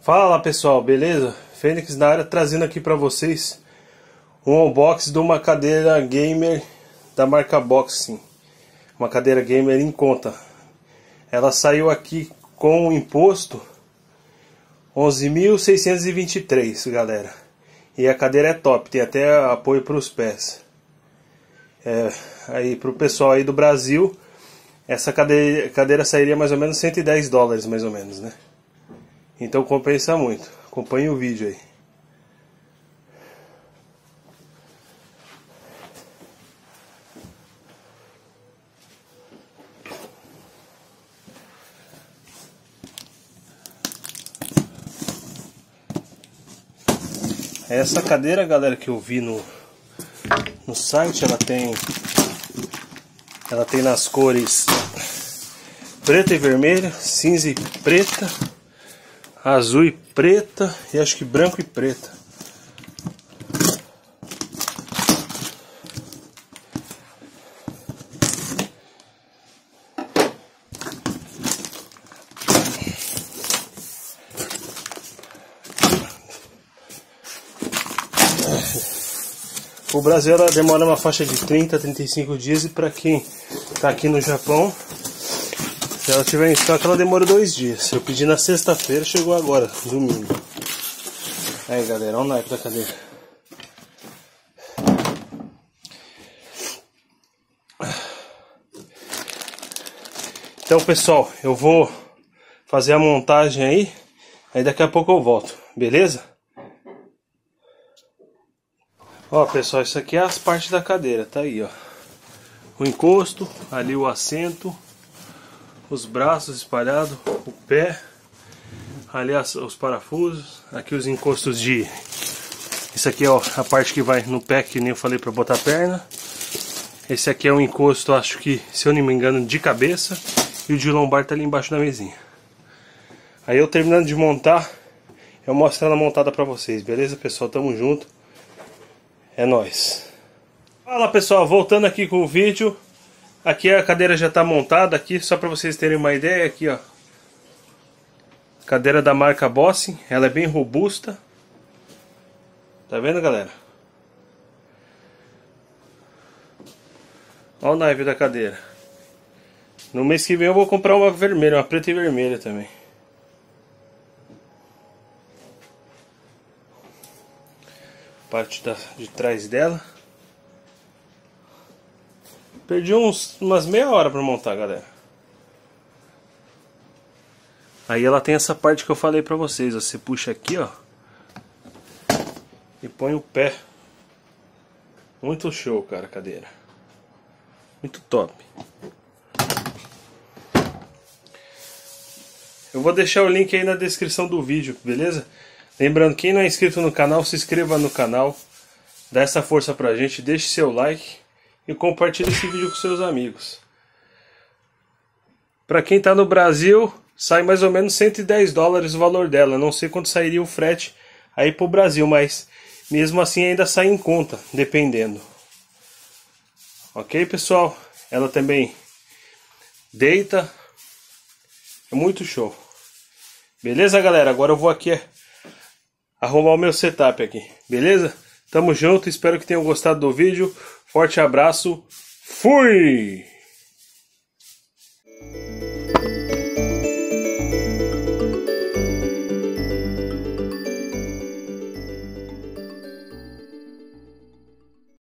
Fala pessoal, beleza? Fênix na área, trazendo aqui pra vocês um unboxing de uma cadeira gamer da marca Boxing. Uma cadeira gamer em conta. Ela saiu aqui com o imposto 11.623, galera. E a cadeira é top, tem até apoio para os pés. Aí pro pessoal aí do Brasil, essa cadeira sairia mais ou menos $110, mais ou menos, né? Então compensa muito. Acompanhe o vídeo aí. Essa cadeira, galera, que eu vi no site, ela tem nas cores preta e vermelha, cinza e preta, azul e preta e acho que branco e preta. O Brasil ela demora uma faixa de 30 a 35 dias, e para quem tá aqui no Japão, se ela tiver em estoque, ela demora 2 dias. Eu pedi na sexta-feira, chegou agora, domingo. Aí galera, olha o naipe da cadeira. Então pessoal, eu vou fazer a montagem aí daqui a pouco eu volto, beleza? Ó pessoal, isso aqui é as partes da cadeira, tá aí ó. O encosto, ali o assento, os braços espalhados, o pé, ali os parafusos, aqui os encostos de... Isso aqui ó, a parte que vai no pé, que nem eu falei pra botar a perna. Esse aqui é um encosto, acho que, se eu não me engano, de cabeça. E o de lombar tá ali embaixo da mesinha. Aí eu terminando de montar, eu mostro ela montada pra vocês, beleza pessoal? Tamo junto. É nóis. Fala pessoal, voltando aqui com o vídeo. Aqui a cadeira já está montada aqui, só para vocês terem uma ideia aqui ó. Cadeira da marca Boxing, ela é bem robusta. Tá vendo galera? Olha o naipe da cadeira. No mês que vem eu vou comprar uma vermelha, uma preta e vermelha também. Parte de trás dela. Perdi umas meia hora para montar, galera. Aí ela tem essa parte que eu falei pra vocês. Você puxa aqui, ó, e põe o pé. Muito show, cara, a cadeira. Muito top. Eu vou deixar o link aí na descrição do vídeo, beleza? Lembrando, quem não é inscrito no canal, se inscreva no canal. Dá essa força pra gente, deixe seu like e compartilhe esse vídeo com seus amigos. Pra quem tá no Brasil, sai mais ou menos $110 o valor dela. Não sei quanto sairia o frete aí pro Brasil, mas mesmo assim ainda sai em conta, dependendo. Ok, pessoal? Ela também deita. É muito show. Beleza, galera? Agora eu vou aqui arrumar o meu setup aqui, beleza? Tamo junto, espero que tenham gostado do vídeo. Forte abraço, fui!